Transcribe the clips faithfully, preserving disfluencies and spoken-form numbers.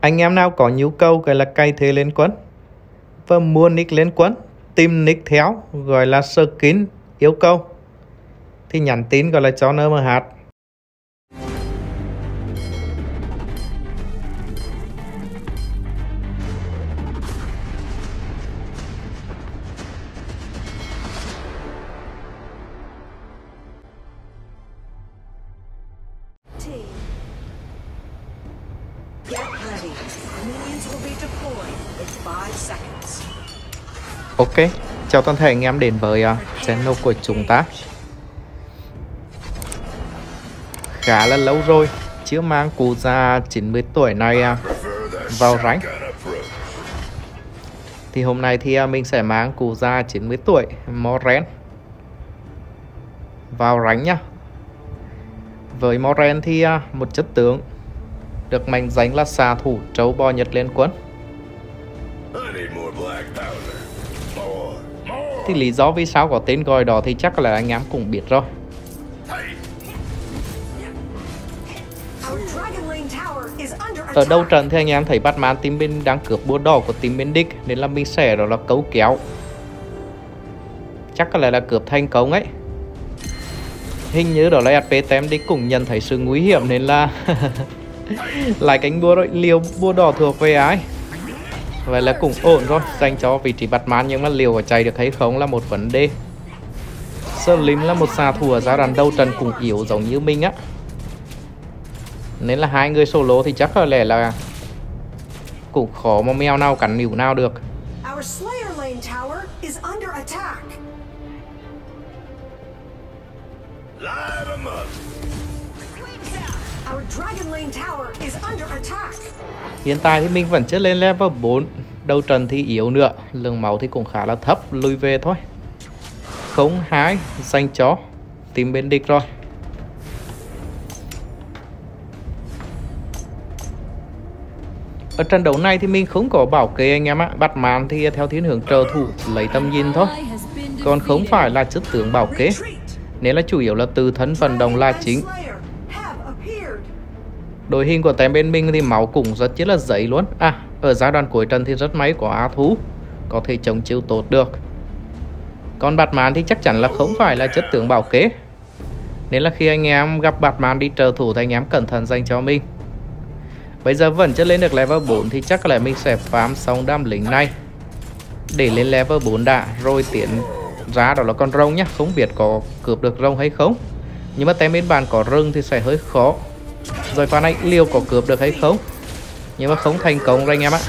Anh em nào có nhu cầu gọi là cày thuê lên quân và mua nick lên quân, tìm nick theo gọi là skin yêu cầu thì nhắn tin gọi là cho en em hát. Ok, chào toàn thể anh em đến với uh, channel của chúng ta. Khá là lâu rồi chưa mang cụ già chín mươi tuổi này uh, vào ránh. Thì hôm nay thì uh, mình sẽ mang cụ già chín mươi tuổi Moren vào ránh nhá. Với Moren thì uh, một chất tướng được mệnh danh là xạ thủ trâu bò Nhật lên quân. Thì lý do vì sao có tên gọi đó thì chắc là anh em cũng biết rồi. Ở đầu trận thì anh em thấy Batman team bên đang cướp búa đỏ của team bên địch, nên là mình sẽ đó là cấu kéo. Chắc có lẽ là cướp thành công ấy. Hình như đó là ép pê team địch cũng nhận thấy sự nguy hiểm nên là lại cánh búa rồi, liều búa đỏ thuộc về ai. Vậy là cũng ổn rồi, dành cho vị trí Batman, nhưng mà liều có chạy được hay không là một vấn đề. Slim là một xạ thủ ở giai đoạn đầu trận cũng yếu giống như mình á, nên là hai người solo thì chắc có lẽ là cũng khó mà mèo nào cắn nhũ nào được. Hiện tại thì mình vẫn chưa lên level bốn. Đầu trận thì yếu nữa, lượng máu thì cũng khá là thấp, lùi về thôi. Không hái dành cho tìm bên địch rồi. Ở trận đấu này thì mình không có bảo kê anh em ạ. Batman thì theo thiên hướng trợ thủ lấy tầm nhìn thôi, còn không phải là chất tướng bảo kê, nên là chủ yếu là từ thân vận động là chính. Đội hình của team bên mình thì máu cũng rất là dày luôn. À, ở giai đoạn cuối trận thì rất may có á thú có thể chống chịu tốt được. Còn Batman thì chắc chắn là không phải là chất tướng bảo kế, nên là khi anh em gặp Batman đi trợ thủ thì anh em cẩn thận dành cho mình. Bây giờ vẫn chưa lên được level bốn thì chắc là mình sẽ farm xong đám lính này để lên level bốn đã, rồi tiến ra đó là con rồng nhá. Không biết có cướp được rồng hay không, nhưng mà team bên bạn có rừng thì sẽ hơi khó. Rồi pha này liều có cướp được hay không, nhưng mà không thành công rồi anh em ạ.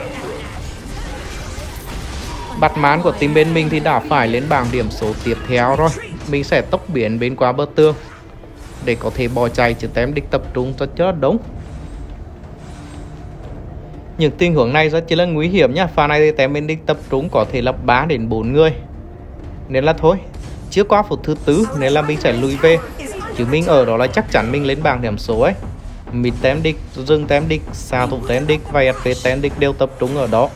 Batman của team bên mình thì đã phải lên bảng điểm số tiếp theo rồi. Mình sẽ tốc biến bên qua bờ tường để có thể bỏ chạy, chứ team địch tập trung rất là đông. Những tình huống này rất là nguy hiểm nhá. Pha này thì team bên địch tập trung có thể là ba đến bốn người, nên là thôi, chưa qua phút thứ tư nên là mình sẽ lùi về. Chứ mình ở đó là chắc chắn mình lên bảng điểm số ấy. Mid team địch, rừng team địch, xạ thủ team địch và ép pê team địch đều tập trung ở đó,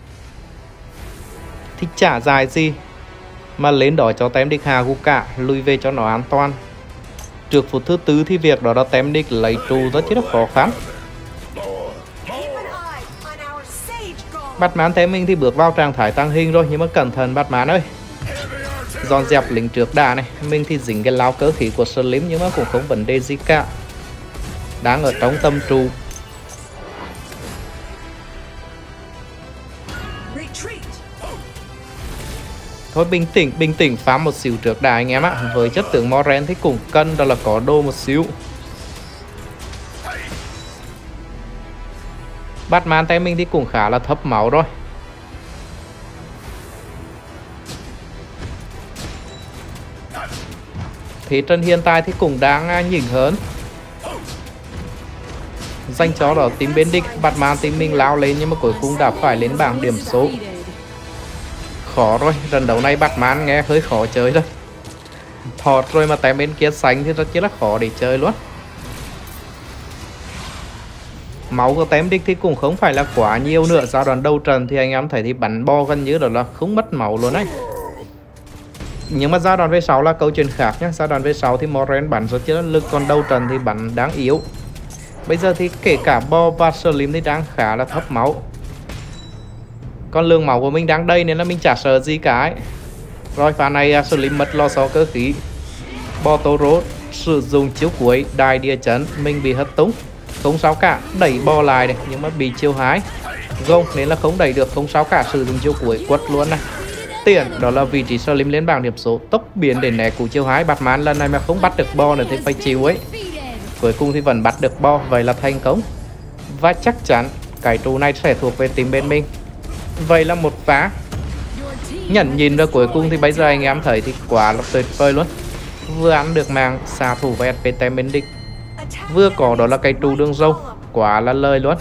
thì chả dài gì mà lên đó cho team địch hạ gục cả, lùi về cho nó an toàn. Trước phút thứ tư thì việc đó là team địch lấy trụ rất là khó khăn. Batman team mình thì bước vào trạng thái tăng hình rồi, nhưng mà cẩn thận Batman ơi, dọn dẹp lính trước đã này. Mình thì dính cái lao cơ khí của Slim nhưng mà cũng không vấn đề gì cả, đang ở trong tâm trụ. Thôi bình tĩnh, bình tĩnh phá một xíu trước đã anh em ạ. Với chất tướng Moren thì cũng cần đó là có đồ một xíu. Batman tay mình thì cũng khá là thấp máu rồi. Thế trận hiện tại thì cũng đang nhỉnh hơn, dành cho đó team bên địch. Batman team mình lao lên nhưng mà cuối cùng đã phải lên bảng điểm số. Khó rồi, trận đấu này Batman nghe hơi khó chơi thôi. Thọt rồi mà team bên kia xanh thì rất là khó để chơi luôn. Máu của team địch thì cũng không phải là quá nhiều nữa. Giai đoạn đầu trận thì anh em thấy thì bắn bo gần như đó là không mất máu luôn đấy. Nhưng mà giai đoạn về sau là câu chuyện khác nhé. Giai đoạn về sau thì Moren bắn rất là lực, còn đầu trận thì bắn đáng yếu. Bây giờ thì kể cả Bo và Slim thì đang khá là thấp máu. Con lượng máu của mình đang đầy nên là mình chả sợ gì cả ấy. Rồi pha này Slim mất lo so cơ khí. Bo Toro sử dụng chiếu cuối đài địa chấn, mình bị hất tung. Không sao cả, đẩy Bo lại này nhưng mà bị chiêu hái gông nên là không đẩy được, không sao cả, sử dụng chiêu cuối quất luôn này. Tiền đó là vị trí Slim lên bảng điểm số, tốc biến để né cú chiêu hái. Batman lần này mà không bắt được Bo nữa thì phải chịu ấy. Cuối cùng thì vẫn bắt được Bo, vậy là thành công. Và chắc chắn cái trụ này sẽ thuộc về team bên mình. Vậy là một phá nhẫn nhìn ra cuối cùng thì bây giờ anh em thấy thì quá là tuyệt vời luôn. Vừa ăn được màng xạ thủ và ét pê tem bên địch, vừa có đó là cái trụ đường râu, quá là lời luôn.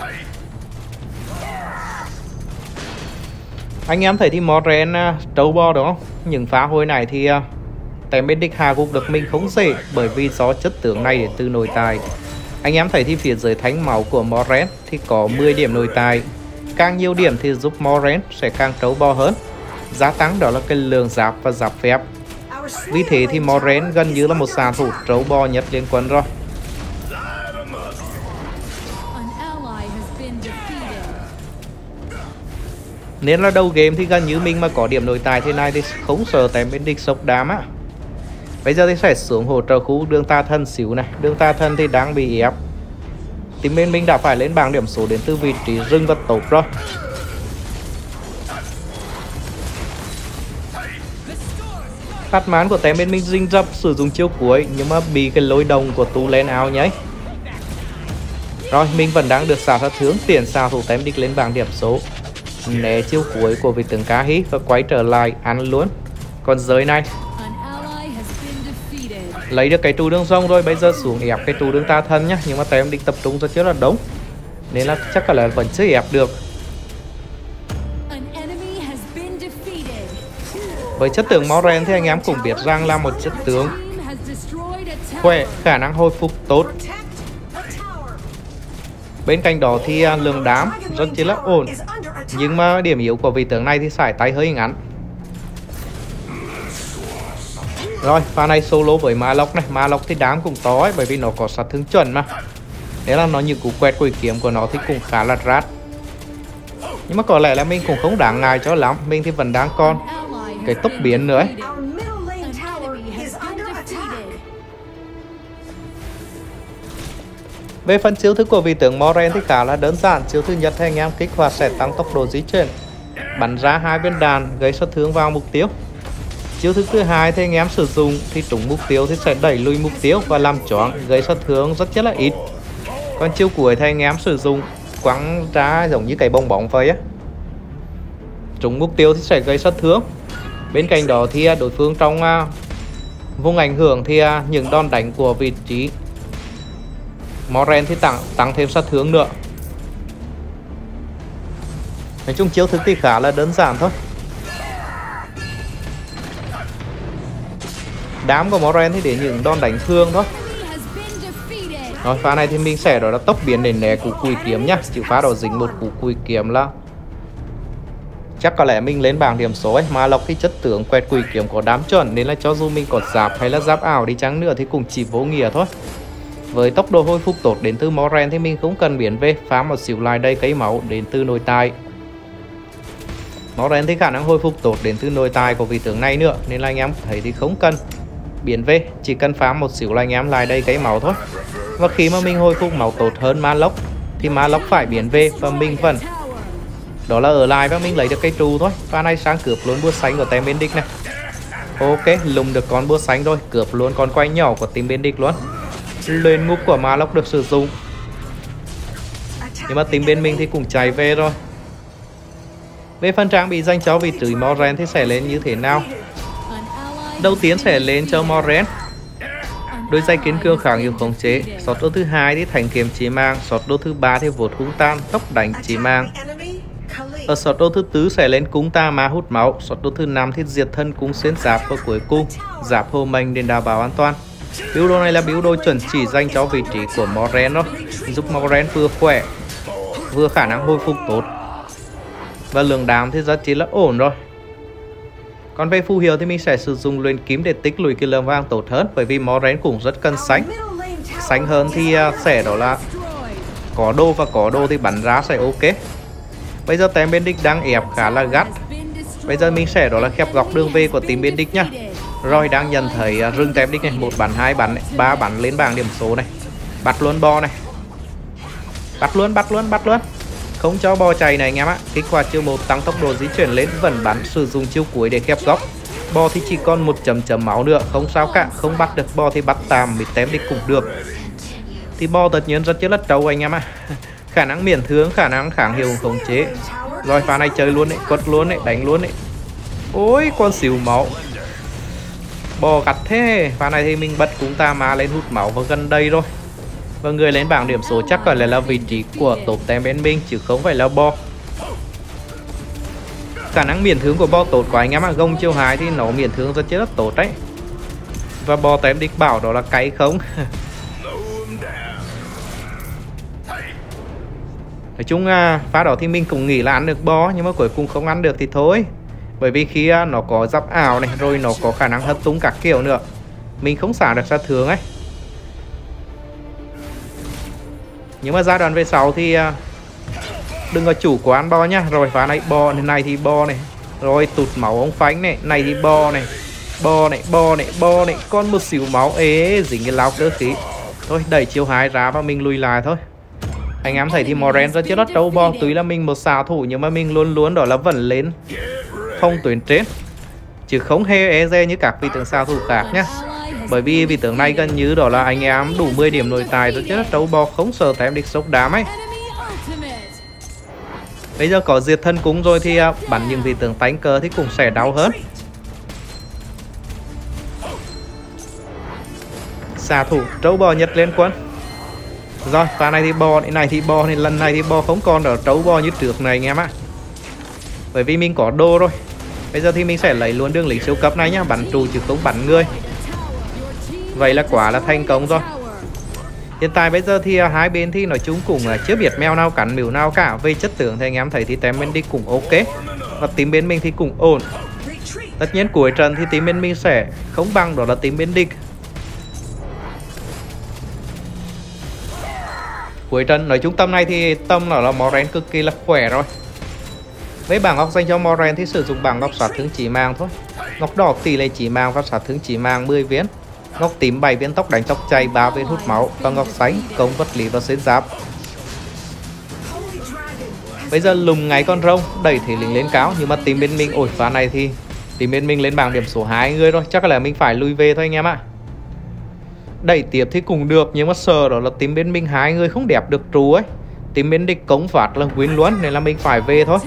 Anh em thấy thì Moren uh, trâu bo đúng không? Những phá hồi này thì uh, tem bên địch hạ gục được mình không dễ, bởi vì do chất tướng này đến từ nội tài. Anh em thấy thì phía dưới thánh máu của Moren thì có mười điểm nội tài. Càng nhiều điểm thì giúp Moren sẽ càng trâu bo hơn. Giá tăng đó là cái lượng giáp và giáp phép. Vì thế thì Moren gần như là một xạ thủ trâu bo nhất liên quân rồi. Nên là đầu game thì gần như mình mà có điểm nội tài thế này thì không sợ tem bên địch sốc đám á. Bây giờ thì sẽ xuống hỗ trợ khu đường ta thân xíu này. Đường ta thân thì đang bị ép. Team bên mình đã phải lên bảng điểm số đến từ vị trí rừng vật tốt rồi. Phát mán của tem bên mình rinh rập sử dụng chiêu cuối nhưng mà bị cái lôi đồng của Tu lên áo nhấy. Rồi mình vẫn đang được xả sát hướng, tiền xạ thủ tem địch lên bảng điểm số. Né chiêu cuối của vị tướng Kahi và quay trở lại ăn luôn. Còn giới này lấy được cái trụ đường rông rồi, bây giờ xuống ép cái trụ đường ta thân nhá. Nhưng mà tem địch tập trung rất là đúng, nên là chắc là vẫn chưa ép được. Với chất tướng Moren thì anh em cũng biết rằng là một chất tướng khỏe, khả năng hồi phục tốt. Bên cạnh đó thì lượng đám rất chỉ là ổn, nhưng mà điểm yếu của vị tướng này thì sải tay hơi ngắn. Rồi pha này solo với Malok này. Malok thì đám cũng to ấy, bởi vì nó có sát thương chuẩn mà. Thế là nó những cú quẹt quỷ kiếm của nó thì cũng khá là rát. Nhưng mà có lẽ là mình cũng không đáng ngại cho lắm. Mình thì vẫn đang còn cái tốc biến nữa ấy. Về phần chiêu thức của vị tướng Moren thì khá là đơn giản. Chiêu thứ nhất thì anh em kích hoạt sẽ tăng tốc độ di chuyển, bắn ra hai viên đạn gây sát thương vào mục tiêu. Chiêu thức thứ hai thì anh em sử dụng thì trúng mục tiêu thì sẽ đẩy lùi mục tiêu và làm choáng, gây sát thương rất rất là ít. Còn chiêu cuối thì anh em sử dụng quăng ra giống như cái bong bóng vậy á, trúng mục tiêu thì sẽ gây sát thương. Bên cạnh đó thì đối phương trong uh, vùng ảnh hưởng thì uh, những đòn đánh của vị trí Moren thì tăng tăng thêm sát thương nữa. Nói chung chiêu thức thì khá là đơn giản thôi. Đám của Moren thì để những đòn đánh thương thôi. Rồi pha này thì mình sẽ đó là tốc biến để né cú cùi kiếm nhá. Chịu phá đó dính một cú cùi kiếm là chắc có lẽ mình lên bảng điểm số ấy. Mà lọc cái chất tướng quẹt cùi kiếm có đám chuẩn, nên là cho dù mình có giáp hay là giáp ảo đi chăng nữa thì cũng chỉ vô nghĩa thôi. Với tốc độ hồi phục tốt đến từ Moren thì mình không cần biến về, phá một xíu lại đây cây máu đến từ nội tài. Moren thì khả năng hồi phục tốt đến từ nội tài của vị tướng này nữa, nên là anh em thấy thì không cần biến về, chỉ cần phá một xíu là anh em lại đây cái máu thôi. Và khi mà mình hồi phục máu tốt hơn Malok thì Malok phải biến về, và mình vẫn đó là ở lại và mình lấy được cây trụ thôi. Pha này sang cướp luôn búa xanh của team bên địch này. Ok, lùng được con búa xanh rồi, cướp luôn con quay nhỏ của team bên địch luôn. Lên ngục của Malok được sử dụng, nhưng mà team bên mình thì cũng chạy về rồi. Về phần trang bị dành cho vị trí Moren thì sẽ lên như thế nào? Đầu tiên sẽ lên cho Moren đôi giày kiến cương kháng hiệu khống chế. Sọt đô thứ hai thì thành kiếm chỉ mang. Sọt đô thứ ba thì vột hung tan, tốc đánh chỉ mang. Ở sọt đô thứ tư sẽ lên cúng ta ma hút máu. Sọt đô thứ năm thì diệt thân cúng xuyên giáp, và cuối cùng giáp hồ mình để đảm bảo an toàn. Biểu đồ này là biểu đồ chuẩn chỉ dành cho vị trí của Moren đó, giúp Moren vừa khỏe vừa khả năng hồi phục tốt, và lượng đám thì rất chỉ là ổn rồi. Còn về phù hiệu thì mình sẽ sử dụng luyện kiếm để tích lũy cái lượng vàng tốt hơn, bởi vì Moren cũng rất cần xanh. Xanh hơn thì sẽ đó là Có đô và có đô thì bắn ra sẽ ok. Bây giờ team bên địch đang ép khá là gắt. Bây giờ mình sẽ đó là khép góc đường về của team bên địch nhá. Rồi đang nhận thấy uh, rừng team địch này, một bắn, hai bắn, này, ba bắn lên bảng điểm số này. Bắt luôn bo này. Bắt luôn, bắt luôn, bắt luôn. Không cho bo chạy này anh em ạ. Kích hoạt chiêu một tăng tốc độ di chuyển lên, vẫn bắn, sử dụng chiêu cuối để khép góc. Bo thì chỉ còn một chấm chấm máu nữa, không sao cả, không bắt được bo thì bắt tạm, bị tém địch cũng được. Thì bo tất nhiên rất là trâu anh em ạ. Khả năng miễn thương, khả năng kháng hiệu khống chế. Rồi pha này chơi luôn đấy, quất luôn đấy, đánh luôn đấy. Ôi con xỉu máu. Bò gặt thế. Pha này thì mình bật cũng ta má lên hút máu vào gần đây rồi. Và người lên bảng điểm số chắc có lẽ là vị trí của top team bên mình, chứ không phải là bo. Khả năng miễn thương của bo tốt quá anh em ạ. Gông chiêu hai thì nó miễn thương rất rất tốt đấy. Và bo team địch bảo đó là cái không. Nói chung à, pha đó thì mình cũng nghĩ là ăn được bo, nhưng mà cuối cùng không ăn được thì thôi. Bởi vì khi à, nó có giáp ảo này, rồi nó có khả năng hất tung các kiểu nữa, mình không xả được sát thương ấy. Nhưng mà giai đoạn về sau thì à, đừng có chủ quán bo nhá. Rồi pha này bo này, này thì bo này. Rồi tụt máu ông phánh này, này thì bo này. Bo này, bo này, bo này. Còn một xíu máu ế, dính cái lao cơ khí. Thôi đẩy chiêu hai ra và mình lùi lại thôi. Anh em thấy thì Moren rất rất trâu bo. Tuy là mình một xạ thủ nhưng mà mình luôn luôn đó là vẫn lên phong tuyến trên, chứ không hề e dè như các vị tướng xạ thủ khác nhá. Bởi vì vị tướng này gần như đó là anh em đủ mười điểm nội tài, rất rất trâu bo, không sợ tém địch sốc đám ấy. Bây giờ có diệt thân cúng rồi thì bắn những vị tướng tánh cờ thì cũng sẽ đau hơn. Xạ thủ trâu bò nhật lên quân. Rồi pha này thì bo, này thì bo, thì lần này thì bo không còn ở trâu bo như trước này anh em ạ. Bởi vì mình có đô rồi. Bây giờ thì mình sẽ lấy luôn đường lính siêu cấp này nhá, bắn trụ chứ không bắn người. Vậy là quả là thành công rồi. Hiện tại bây giờ thì hai bên thì nói chung cũng chưa biết mèo nào cắn mèo nào cả. Về chất tưởng thì anh em thấy thì team bên địch cũng ok, và team bên mình thì cũng ổn. Tất nhiên cuối trận thì team bên mình sẽ không bằng đó là team bên địch. Cuối trận nói chung tâm này thì tâm là, là Moren cực kỳ là khỏe rồi. Với bảng ngọc dành cho Moren thì sử dụng bảng ngọc sát thương chỉ mang thôi. Ngọc đỏ tỷ lệ chỉ mang và sát thương chỉ mang mười viên. Ngọc tím bảy viên tốc đánh tốc chạy, ba viên hút máu. Và ngọc xanh công vật lý và xuyên giáp. Bây giờ lùng ngay con rông, đẩy thể lính lên cáo. Nhưng mà team bên mình, ôi pha này thì team bên mình lên bảng điểm số hai người rồi. Chắc là mình phải lùi về thôi anh em ạ. Đẩy tiếp thì cũng được, nhưng mà sợ đó là team bên mình hai người không đẹp được trụ ấy. Team bên địch cống phạt là win luôn, nên là mình phải về thôi.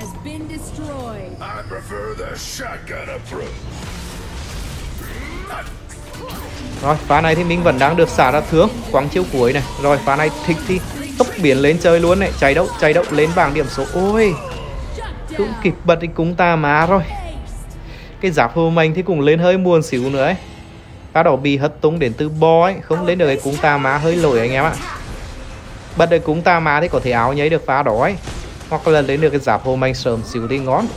Rồi pha này thì mình vẫn đang được xả ra thương quăng chiêu cuối này. Rồi pha này thích thì tốc biến lên chơi luôn này. Chạy đâu, chạy đâu lên bảng điểm số. Ôi cũng kịp bật thì cũng ta má rồi. Cái giáp hồ mình thì cũng lên hơi muộn xíu nữa ấy. Pha đó bị hất tung đến từ bo ấy, không lên được cái cúng ta má, hơi lỗi anh em ạ. Bật được cúng ta má thì có thể áo nhảy được pha đó ấy, hoặc là lên được cái giáp hồ mình sớm xíu thì ngon.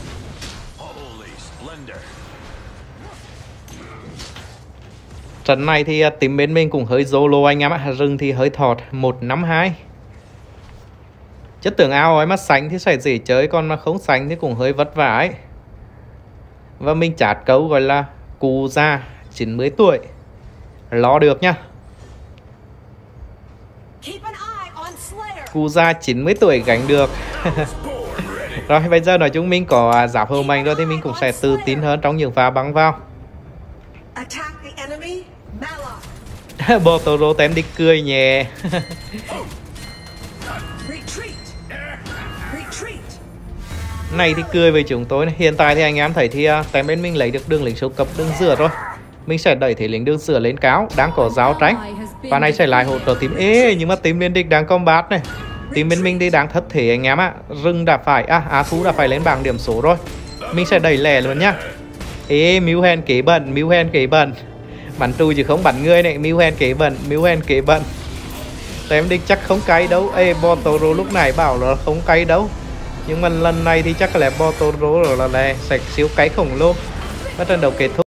Trận này thì team bên mình cũng hơi solo anh em ạ. Rừng thì hơi thọt một năm hai. Chất tưởng ao ấy mà sánh thì sẽ dễ chơi, còn mà không sánh thì cũng hơi vất vả ấy. Và mình chát câu gọi là cụ già chín mươi tuổi lo được nhá. Cụ già chín mươi tuổi gánh được. Rồi bây giờ nói chung mình có giáp hầu mạnh rồi thì mình cũng sẽ tự tin hơn trong những pha bắn vào. Botoro tém đi cười nhẹ. Này thì cười với chúng tôi này. Hiện tại thì anh em thấy thì uh, team bên mình lấy được đường lính siêu cấp đường rửa rồi. Mình sẽ đẩy thể lính đường rửa lên cáo, đang có giáo tránh. Và này sẽ lại hỗ trợ team. Ê nhưng mà team bên địch đang combat này. Team bên mình đi đang thất thể anh em ạ. Rừng đã phải, à Á Thú đã phải lên bảng điểm số rồi. Mình sẽ đẩy lẻ luôn nhá. Ê Milhen kế bẩn, Milhen kế bẩn. Bắn tù chứ không bắn người này. Milhen kế bẩn, Milhen kế bẩn. Team địch chắc không cay đâu. Ê Botoro lúc này bảo là không cay đâu. Nhưng mà lần này thì chắc là Botoro rồi là, là sạch siêu cái khổng lồ. Và trận đấu kết thúc.